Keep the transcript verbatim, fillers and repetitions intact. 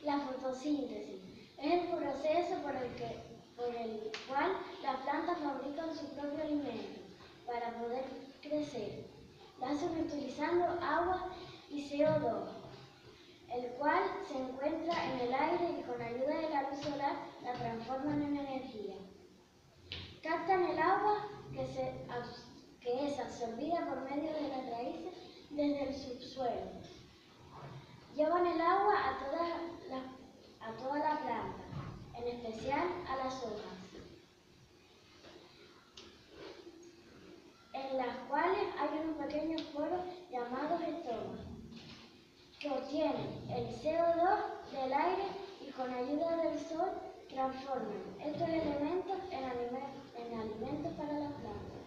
La fotosíntesis es el proceso por el, que, por el cual las plantas fabrican su propio alimento para poder crecer. Lo hacen utilizando agua y C O dos, el cual se encuentra en el aire y con ayuda de la luz solar la transforman en energía. Captan el agua que, se, que es absorbida por medio de las raíces desde el subsuelo. Llevan el agua a toda la, a toda la planta, en especial a las hojas, en las cuales hay unos pequeños poros llamados estomas, que obtienen el C O dos del aire y con ayuda del sol transforman estos elementos en, alime en alimentos para las plantas.